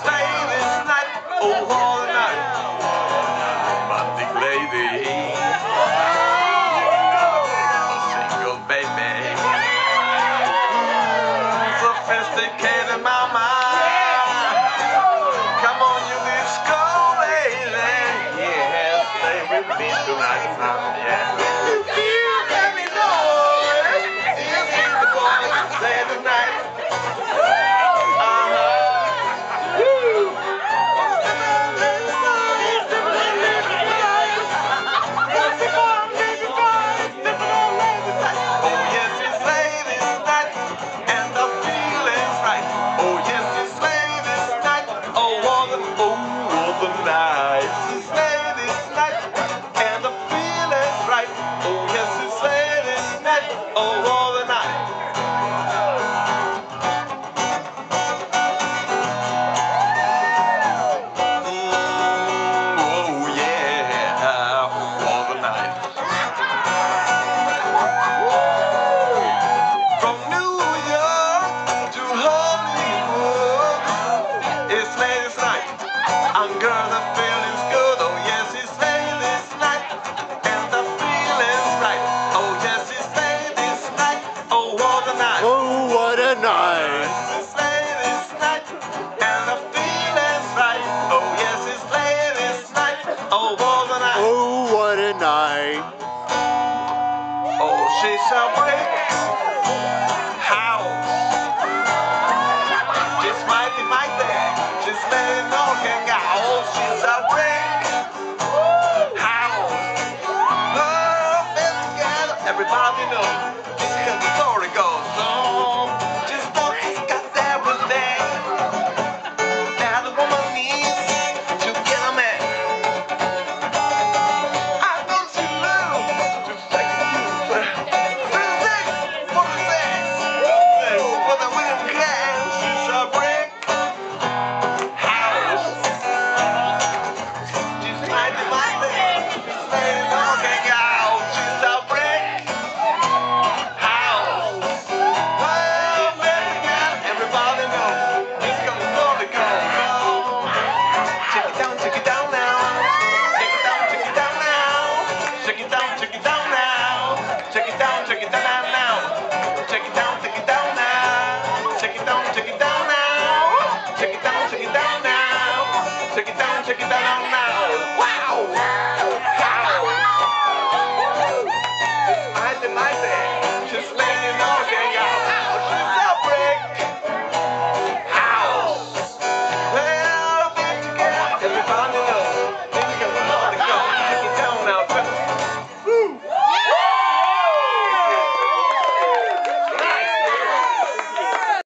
stay this night, oh all the night. Romantic lady, a single baby, sophisticated mama. Come on, you disco lady, yeah, stay with me tonight, yeah. You feel me, boy, you feel the boy, stay the night. Girl, the feeling's good, oh yes, it's late this night, and the feeling's right, oh yes, it's late this night, oh what a night, Oh, what a night. it's late this night, and the feeling's right, oh yes, it's late this night, oh what a night, Oh, what a night. oh she shall break house, she's mighty, she's laying on and out. She's a break house. Love is together. Everybody knows this is how the story goes. So just know he's got everything that a woman needs to get a man. I don't see love to take you for the sex, for the women can. She's a break house. Check it down now.